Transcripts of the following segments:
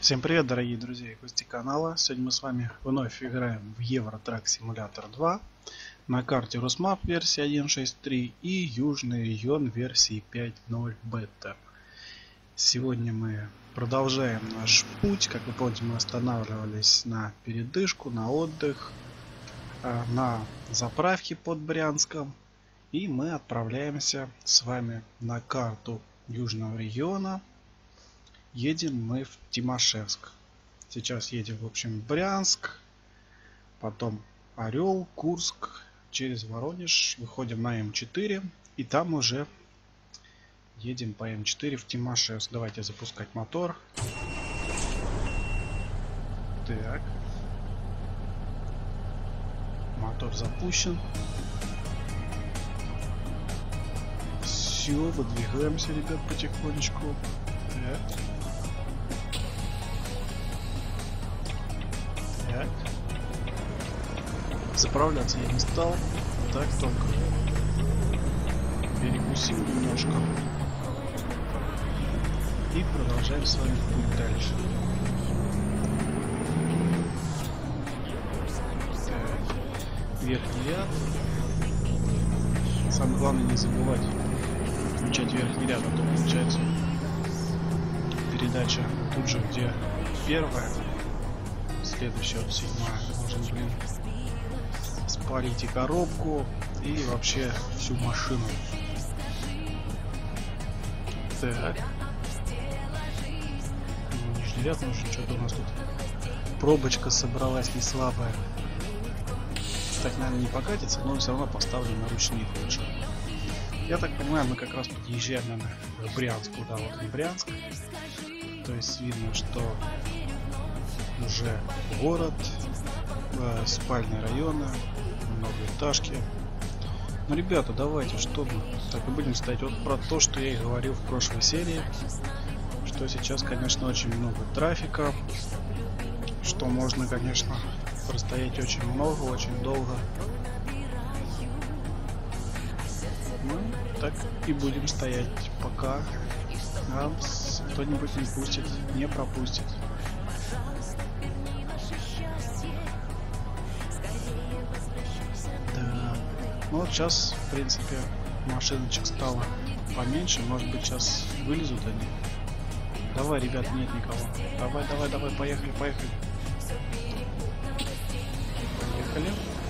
Всем привет, дорогие друзья и гости канала. Сегодня мы с вами вновь играем в Euro Truck Simulator 2 на карте Rusmap версии 1.6.3 и Южный регион версии 5.0 бета. Сегодня мы продолжаем наш путь. Как вы помните, мы останавливались на передышку, на отдых, на заправке под Брянском. И мы отправляемся с вами на карту Южного региона. Едем мы в Тимашевск. Сейчас едем, в общем, в Брянск, потом Орел, Курск, через Воронеж, выходим на М4 и там уже едем по М4 в Тимашевск. Давайте запускать мотор. Так. Мотор запущен. Все, выдвигаемся, ребят, потихонечку. Так. Так. Заправляться я не стал. Так только перекусил немножко. И продолжаем с вами путь дальше. Так. Верхний ряд. Самое главное не забывать включать верхний ряд, а то получается передача тут же, где первая. Следующая, вот седьмая, может, блин, спалить и коробку, и вообще всю машину. Так. Нижний ряд нужен, что-то у нас тут пробочка собралась не слабая. Так, наверное, не покатится, но все равно поставлю на ручник лучше. Я так понимаю, мы как раз подъезжаем, наверное, к Брянску, да, вот он Брянск. То есть видно, что уже город, спальные районы, многоэтажки. Ну, ребята, давайте, что мы так и будем стоять. Вот про то, что я и говорил в прошлой серии, что сейчас, конечно, очень много трафика, что можно, конечно, простоять очень много, очень долго. Ну, так и будем стоять, пока нас кто-нибудь не пустит, не пропустит. Ну вот сейчас, в принципе, машиночек стало поменьше. Может быть, сейчас вылезут они. Давай, ребят, нет никого. Давай, давай, давай, поехали, поехали. Поехали.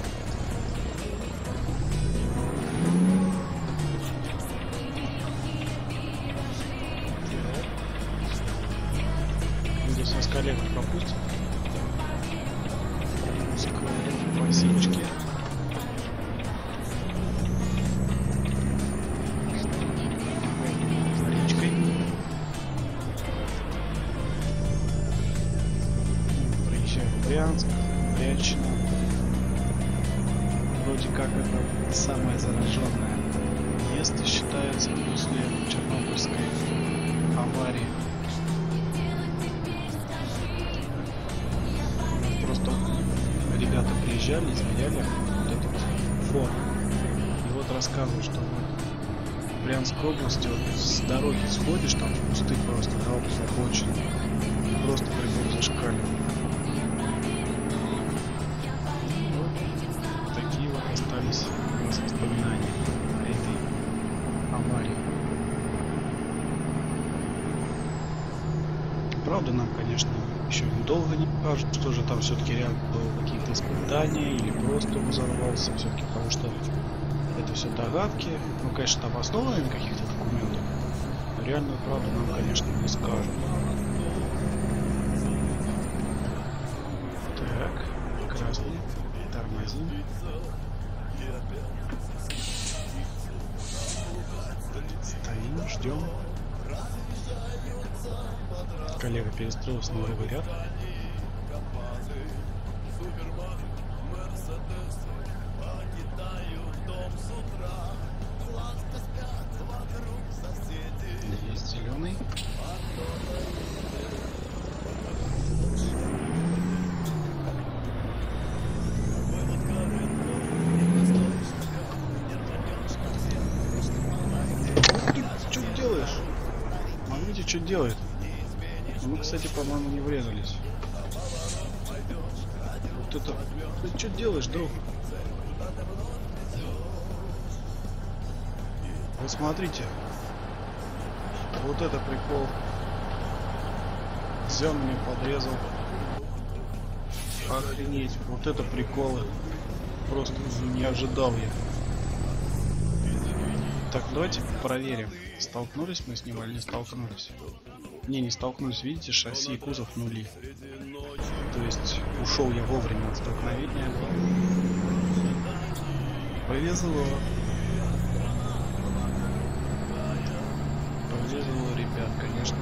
Здесь нас коллега пропустит. По синичке. Брянск, Брянщина. Вроде как это самое зараженное место считается после Чернобыльской аварии. Просто ребята приезжали, измеряли вот этот фон. И вот рассказывают, что в Брянской области вот с дороги сходишь, там кусты просто, да, вот обочины. Просто прибор зашкаливает. Остались воспоминания о этой аварии. Правда, нам, конечно, еще долго не покажут, что же там все-таки реально было, какие-то испытания или просто он взорвался, все-таки, потому что это все догадки, ну, конечно, обоснованные на каких-то документах, но реальную правду нам, конечно, не скажут. Так, красный, тормозим. Стоим, ждем. Коллега перестроился на левый ряд. Есть зеленый. Что делаешь? Смотрите, что делает. Мы, кстати, по-моему, не врезались. Вот это... Ты что делаешь, друг? Вы смотрите. Вот это прикол. Взял меня, подрезал. Охренеть. Вот это приколы. Просто не ожидал я. Так, давайте проверим, столкнулись мы с ним или не столкнулись. Не столкнулись, видите, шасси и кузов нули. То есть ушел я вовремя от столкновения. Повезло. Повезло, ребят, конечно.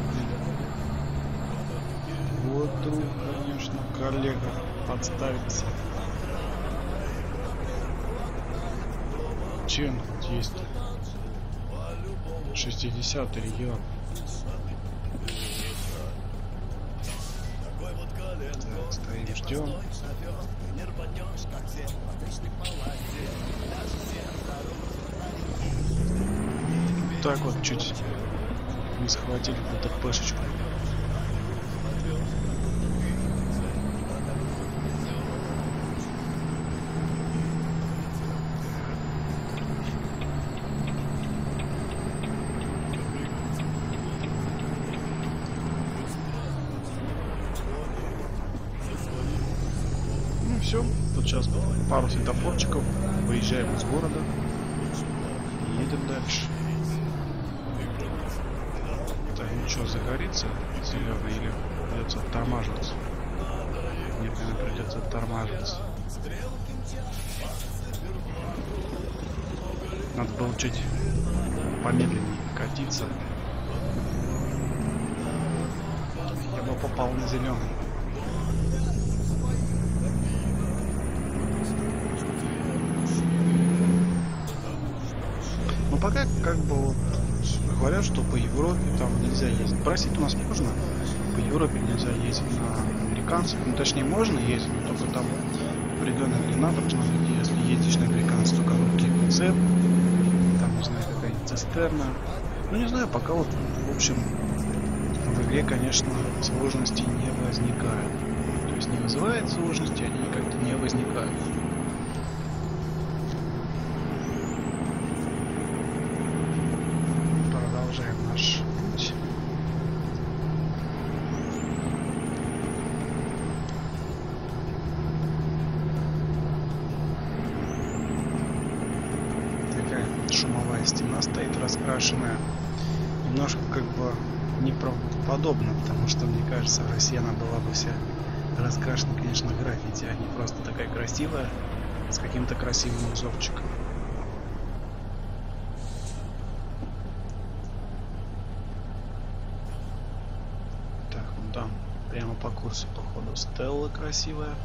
Вот друг, конечно, коллега подставится. Че он тут есть-то? 60-й регион. Так, стоим, ждем. Так вот, чуть не схватили ДТПшечку. Все, тут сейчас пару светофорчиков, выезжаем из города и едем дальше. Так, ну что, загорится зеленый или придется оттормаживаться? Нет, наверное, придется оттормаживаться. Надо было чуть помедленнее катиться. Я бы попал на зеленый. Но пока как бы вот говорят, что по Европе там нельзя ездить. Просить у нас можно, по Европе нельзя ездить на американцев. Ну точнее можно ездить, но только там определенная длина должна быть. Если ездишь на американцев, то коробки цеп, там, не знаю, какая-нибудь цистерна. Ну не знаю, пока вот, в общем, в игре, конечно, сложностей не возникает. То есть не вызывает сложности, они как-то не возникают. Продолжаем наш путь. Такая шумовая стена стоит раскрашенная. Немножко как бы неправдоподобно, потому что, мне кажется, в России она была бы вся раскрашена, конечно, граффити, а не просто такая красивая, с каким-то красивым узорчиком. Так, ну там прямо по курсу, походу, Стелла красивая.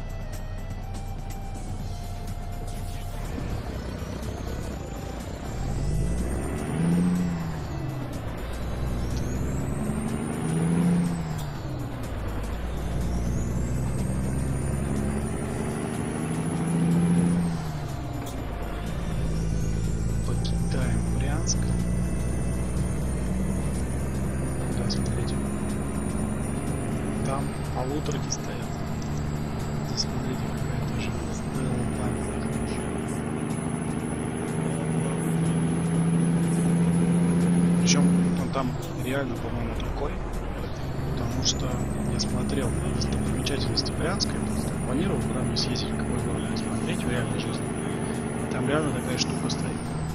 Да, смотрите. Там полуторки стоят. Здесь, смотрите, какая тоже Стелла памятник. Причем он там реально, по-моему, такой. Потому что я смотрел достопримечательности Брянска, я планировал куда-нибудь съездить в какой город посмотреть в реальной жизни. Там реально такая штука стоит.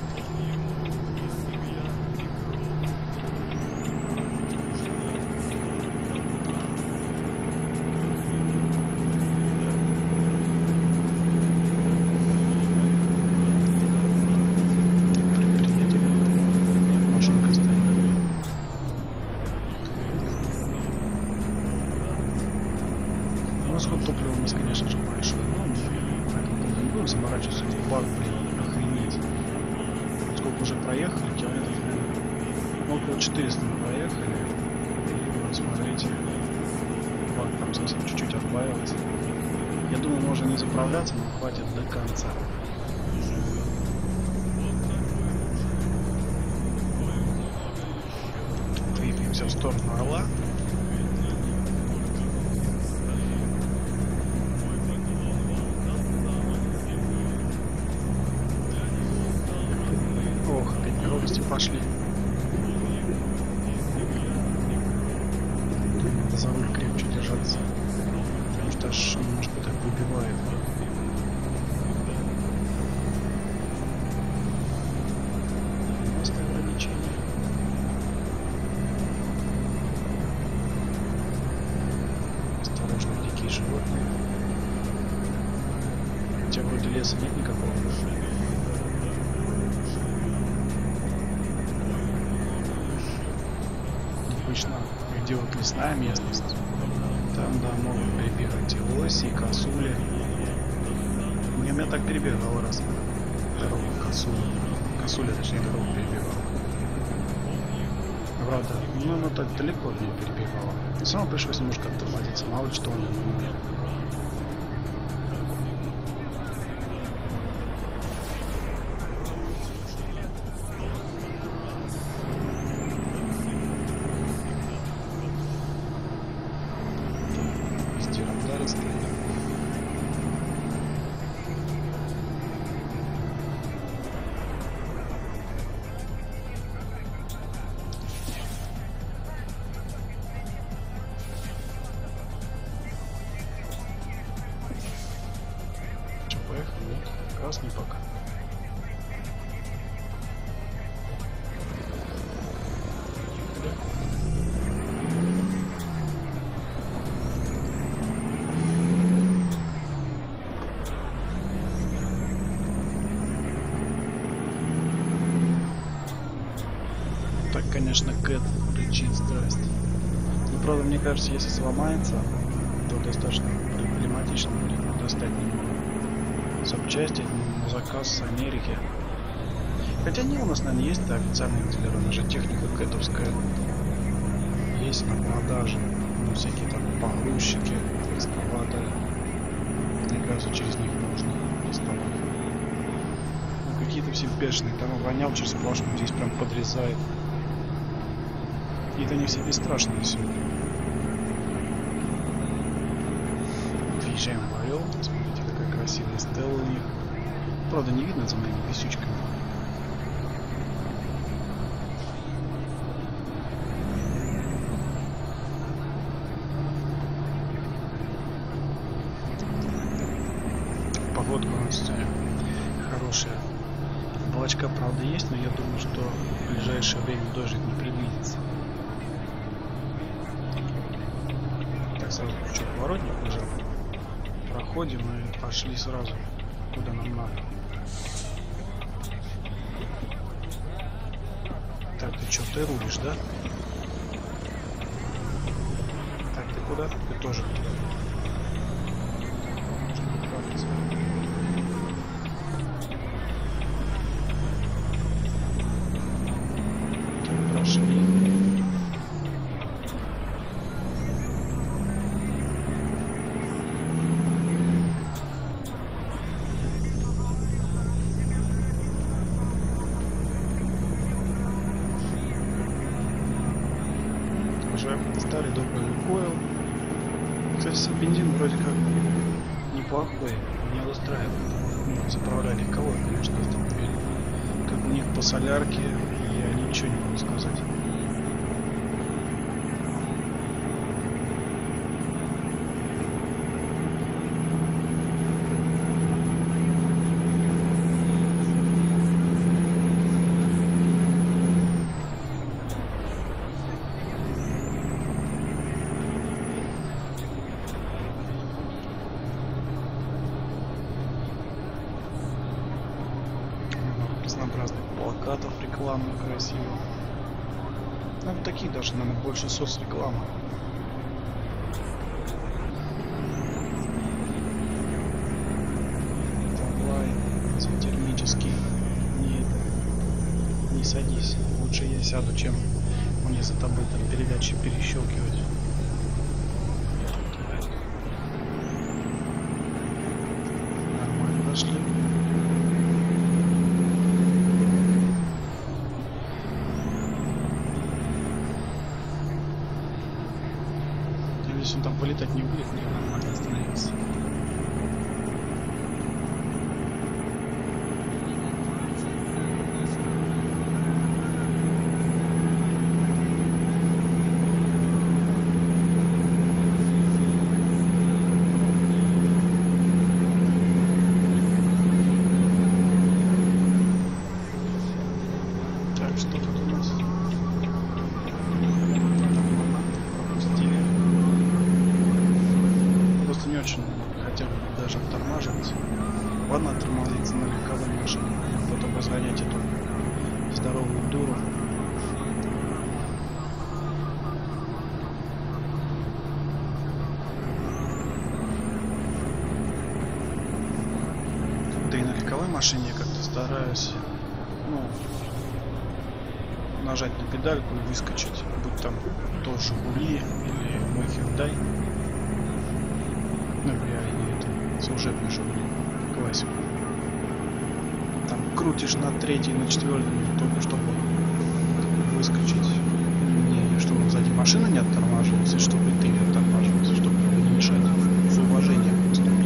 Расход топлива у нас, конечно же, большой, но мы не будем заморачиваться в бак, охренеть. Сколько уже проехали, километров, наверное, около 400 мы проехали. И вот смотрите, бак там совсем чуть-чуть отбавился. Я думаю, можно не заправляться, но хватит до конца. Двигаемся в сторону Орла. пошли. Надо за руль крепче держаться, потому что аж немножко так выбивает. Ограничения. Осторожно, дикие животные. Хотя вроде леса нет никакого. Обычно, где вот лесная местность, там, да, могут перебегать и лоси, и косули. Меня так перебегал раз дорогу косули. Косуля, точнее, дорогу перебегала. Правда, ну так далеко не перебегала. И самому пришлось немножко оттормозиться, мало ли что он не умел. Красный пока. Так, конечно, Кэт рычит страсть. Но, правда, мне кажется, если сломается, то достаточно проблематично будет достать немного запчасти на заказ с Америки. Хотя не, у нас, наверное, есть официальные дилеры, наша техника кэтовская есть на продаже. Ну, всякие там погрузчики, экскаваторы. Мне кажется, через них можно доставать. Ну, какие-то все бешеные, там обгонял через сплошную, здесь прям подрезает. И это не все бесстрашные все. Въезжаем в Орел. Смотрите, какая красивая стелла у них. Правда, не видно за моими висючками. Погодка у нас хорошая. Облачка, правда, есть, но я думаю, что в ближайшее время дождик не предвидится. Так, сразу включу поворотник уже. Проходим и пошли сразу, куда нам надо. Так, ты что, ты рулишь, да? Так, ты куда? Ты тоже туда. Так, прошли. Старый добрый Лукойл. Кстати, бензин вроде как неплохой, меня устраивает. Ну, заправляли легковой, конечно, автомобиль. Как у них по солярке, я ничего не могу сказать. Разнообразных плакатов рекламных красивых. Ну, такие даже, наверное, больше соцрекламы. Онлайн, термический. Не садись. Лучше я сяду, чем мне за тобой там передачи перещелкивать. Нормально пошли. Если он там полетать не будет, мне нормально остановиться. Ладно, тормозиться на легковой машине, а потом разгонять эту здоровую дуру. Да и на легковой машине я как-то стараюсь, ну, нажать на педальку и выскочить, будь там то Жигули или мой Hyundai. Ну, реально это служебный Жигули, классика. Там крутишь на третий, на четвертый, только чтобы выскочить. Не, чтобы сзади машина не оттормаживалась, и чтобы ты не оттормаживался, чтобы не мешать с уважением поступить.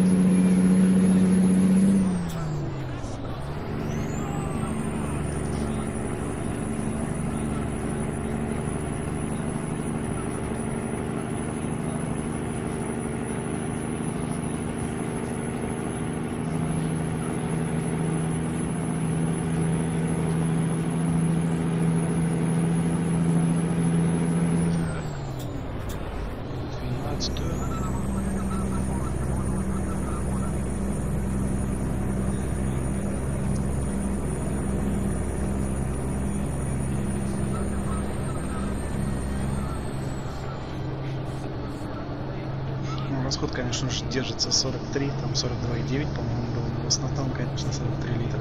Расход, конечно же, держится 43, там 42,9, по-моему, было, но в основном, конечно, 43 литра.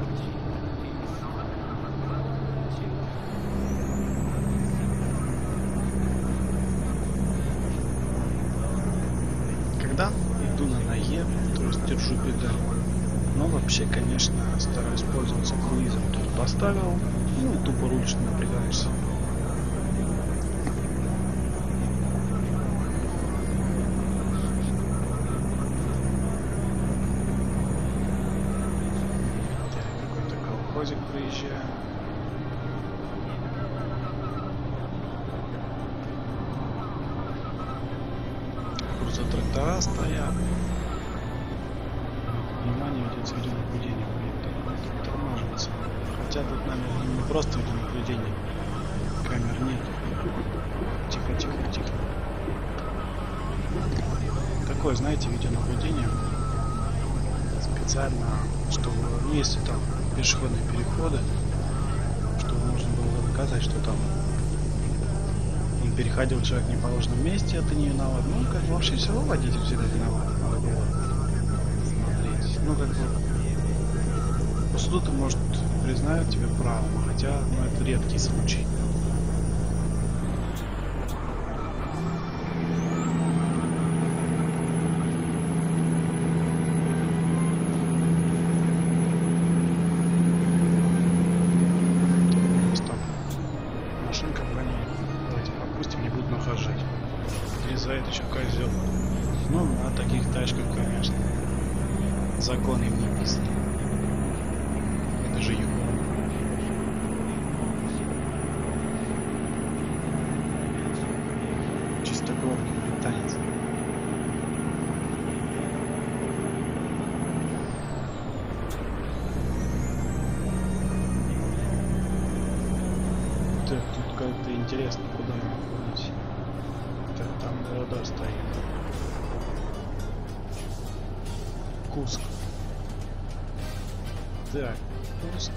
Когда иду на НАЕ, то есть держу педаль, но вообще, конечно, стараюсь пользоваться круизом. То есть поставил, ну и тупо рулишь, не напрягаешься. Проезжаем. Грузотрактора стоят. Внимание, ведется видеонаблюдение. Тормаживается. Хотя тут, наверное, не просто видеонаблюдение. Камер нет. Тихо, тихо, тихо. Такое, знаете, видеонаблюдение. Специально, чтобы, ну, если там пешеходные переходы, чтобы можно было доказать, что там он переходил человек в неположенном месте, это не виноват. Ну, как бы вообще все равно водитель всегда виноват. Надо было смотреть. Ну, как бы по суду-то, может, признают тебе правом, хотя, ну, это редкий случай. Это еще козел. Ну, на таких тачках, конечно, законы им не писаны. Это же его. Чистокровный британец. Так, тут как-то интересно, куда нам ходить. Там города стоит. Куск. Так, Куск.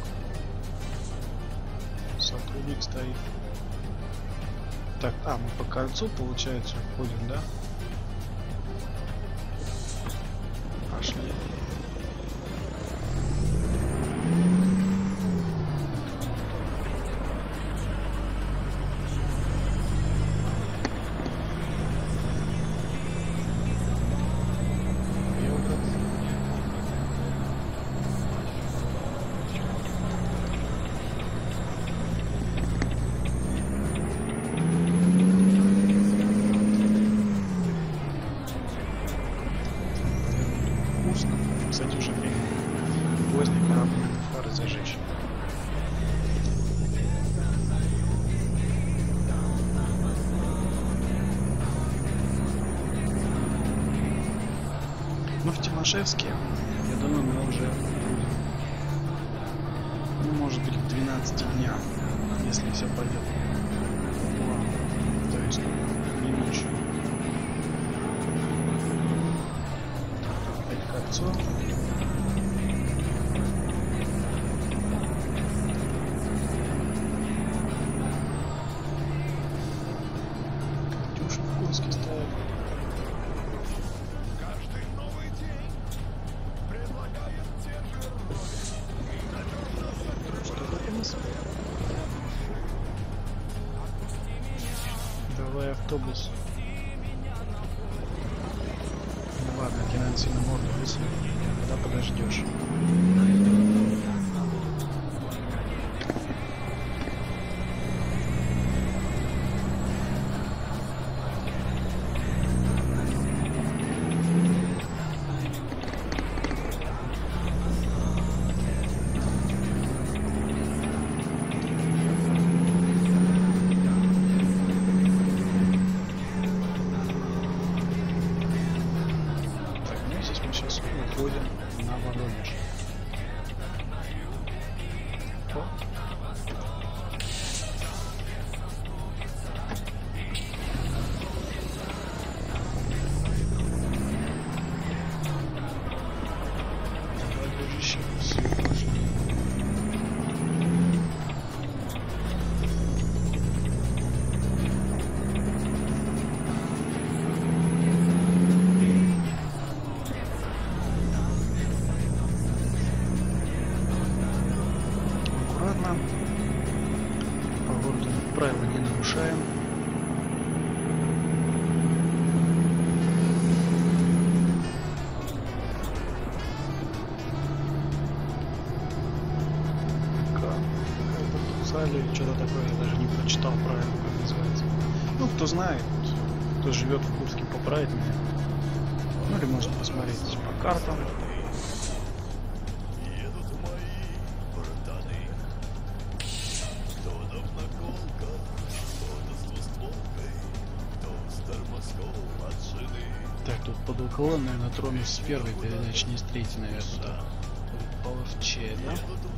Сотрудник стоит. Так, мы по кольцу, получается, входим, да? Пошли. Кстати, уже время поздний, пора фары зажечь. Ну, в Тимошевске, я думаю, мы уже будем, ну, может быть, к 12 дням, если все пойдет по плану. То есть не ночью. Опять кольцо. автобус. Ну ладно, Геннадий на морду высунул. Когда подождешь. Уходим на Воронеж. О. Давай, дружище, все важно. По городу правила не нарушаем. Что-то такое, я даже не прочитал правильно, как называется. Ну, кто знает, кто живет в Курске, поправит меня. Ну, или можно посмотреть по картам. Так, тут под уклон, наверное, тронусь с первой передачи, не с третьей, наверное. Половче, да?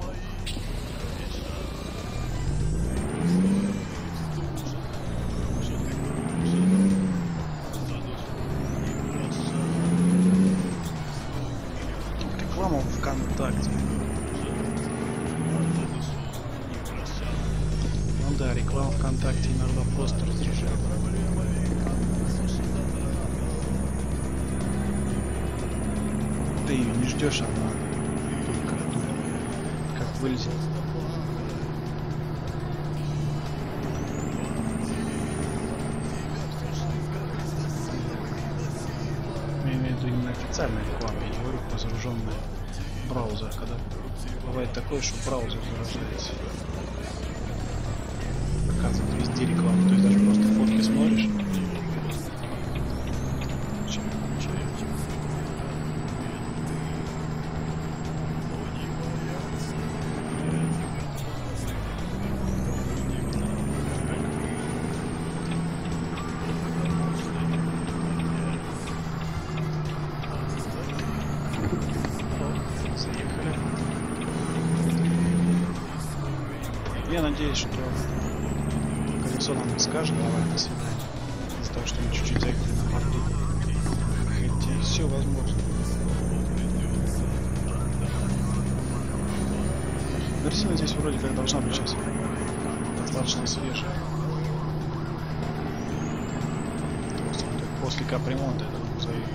Реклама ВКонтакте. Ну да, реклама ВКонтакте иногда просто раздражает. Ты ее не ждешь, она только как вылезет. Я имею в виду именно официальная реклама, я не говорю про загруженный браузер, когда бывает такое, что браузер загружается. Показывает везде рекламу, то есть даже просто фотки смотришь. Я надеюсь, что колесо нам не скажет, давай, до свидания. Из-за того, что мы чуть-чуть заехали на борду. Хотя все возможно. Резина здесь вроде как должна быть сейчас достаточно свежая. То есть после капремонта это заехали.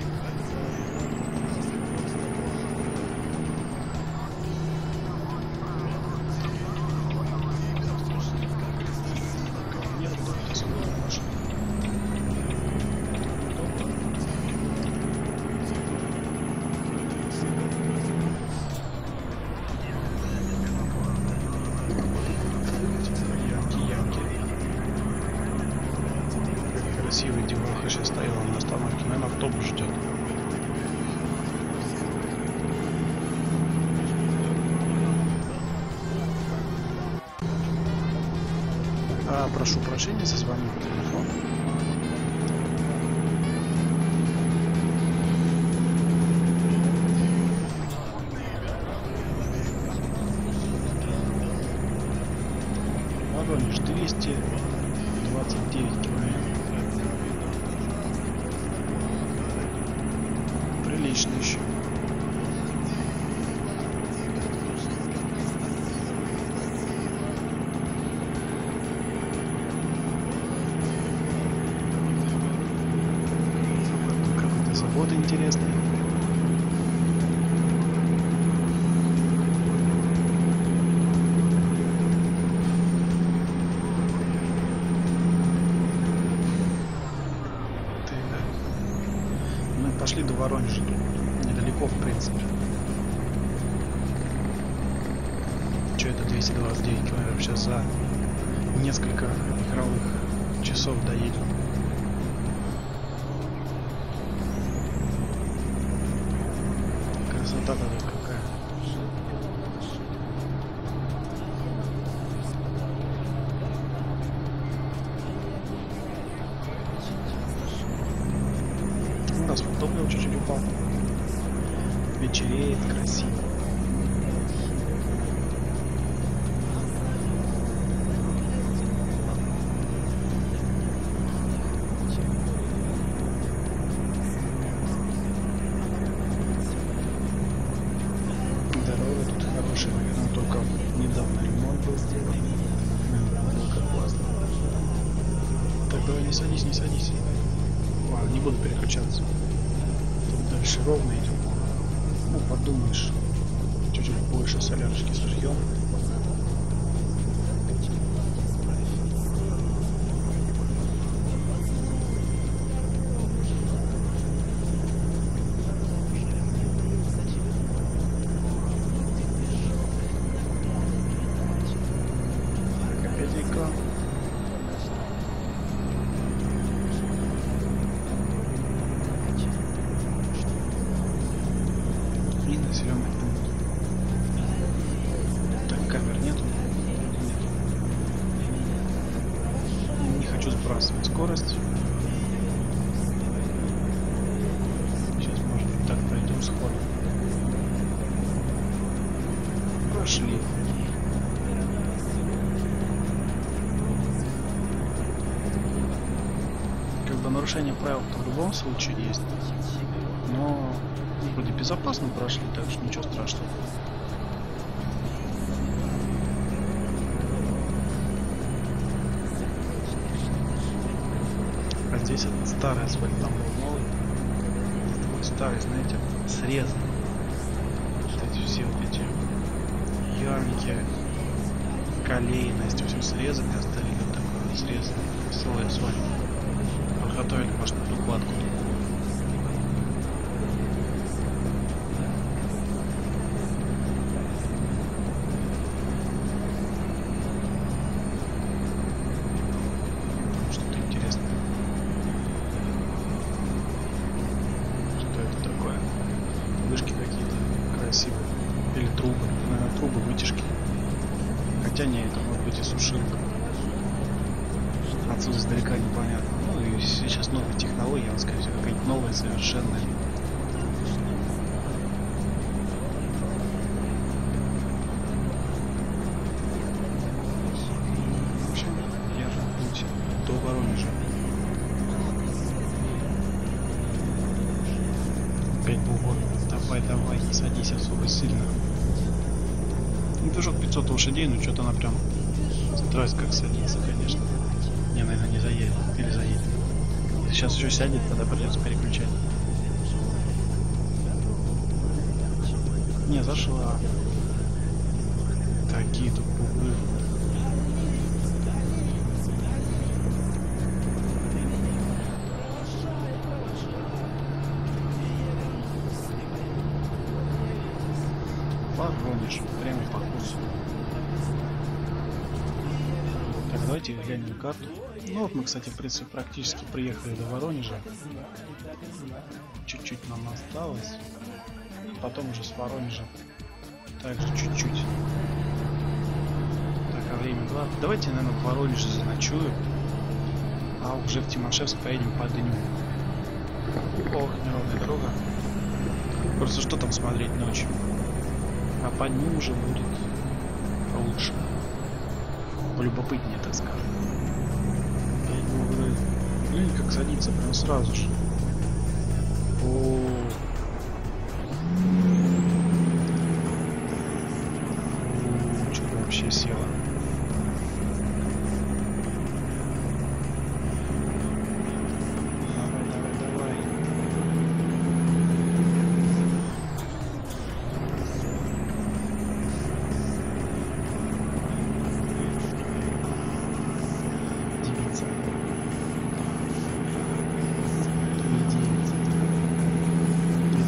Красивый деваха сейчас стояла на остановке, наверное, автобус ждет. Прошу прощения, зазвонил по телефону. Воронеж 229 километров. Прилично еще. Какой-то завод интересный. пошли до Воронежа. Недалеко, в принципе. Че это 229 километров? Сейчас за несколько игровых часов доедем. Красота-то какая. У нас вот топливо чуть-чуть упал. Вечереет красиво. Дорога тут хорошая, наверное, только недавно ремонт был сделан. Было как классно. Так, давай не садись, не садись. Ладно, не буду переключаться. Тут дальше ровно идем. Ну, подумаешь, чуть-чуть больше солярочки сожжем. Так, опять река. И населенный пункт. Так, камер нету? Нету. Не хочу сбрасывать скорость. Сейчас, может быть, так пройдем сходу. Пошли. Как бы нарушение правил-то в любом случае есть. Но вроде безопасно прошли, так что ничего страшного. А здесь этот старый асфальт, там был новый. Такой старый, знаете, срезан. Вот эти все вот эти ямки, колейность, все срезаны, оставили вот такой вот срезанный слой асфальта. Подготовили, может, на укладку. Что-то интересное. Что это такое? Вышки какие-то красивые. Или трубы. Наверное, трубы, вытяжки. Хотя не, это может быть и сушилка. Отсюда издалека непонятно. Ну и сейчас новые технологии, он, скорее всего, какая-нибудь новая совершенно. В общем, держим путь до Воронежа. Опять бугор. Давай, давай, не садись особо сильно. Ну, движок 500 лошадей, но что-то она прям страсть как садится, конечно. Не, наверное, не заедет. Или заедет. Если сейчас еще сядет, тогда придется переключать. Не, зашла. Такие тут бугры. Воронеж, прямо по курсу. Так, давайте глянем карту. Ну вот мы, кстати, в принципе, практически приехали до Воронежа. Чуть-чуть нам осталось. Потом уже с Воронежа также чуть-чуть. Так, а время 2. Давайте, наверное, в Воронеже заночуем. А уже в Тимашевск поедем по дню. Ох, неровная дорога. Просто что там смотреть ночью? А по дню уже будет лучше. Полюбопытнее, так скажем. Блин, как садится прям сразу же. О, что-то вообще село.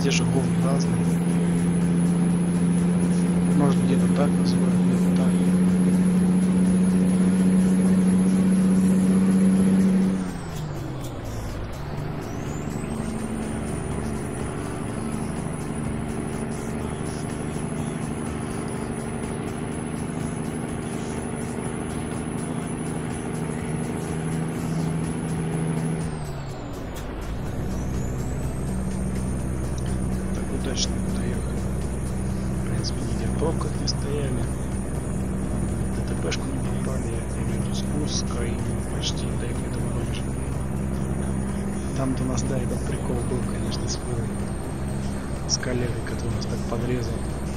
те же говны разные. Может где-то так называют, где-то так. Удачно доехали. В принципе, нигде в пробках не стояли. ДТПшку не попали. Я между спуска и почти доехали до Воронежа. Там-то у нас, да, этот прикол был, конечно, с фурой. С коллегой, который нас так подрезал.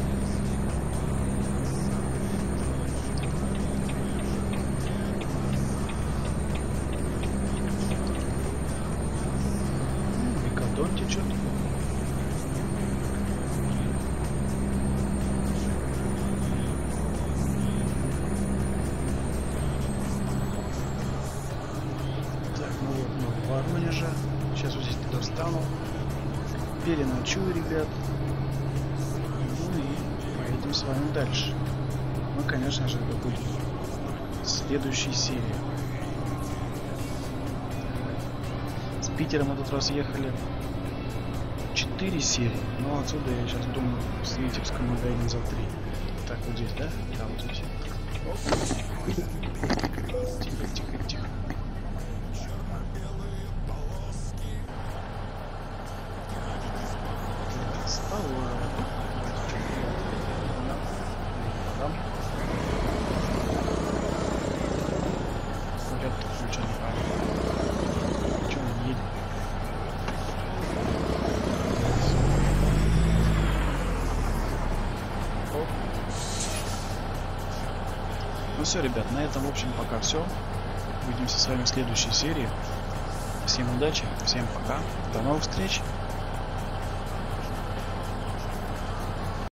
Микадон течет. Воронежа. Сейчас вот здесь туда встану. Переночую, ребят. Ну и поедем с вами дальше. Ну, конечно же, это будет следующей серии. С Питера мы тут раз ехали 4 серии. Но отсюда я сейчас думаю, с Витебска мы доедем за 3. Так, вот здесь, да? Да, вот здесь. Тихо, тихо, тихо. Ну все, ребят, на этом, в общем, пока все. Увидимся с вами в следующей серии. Всем удачи, всем пока, до новых встреч.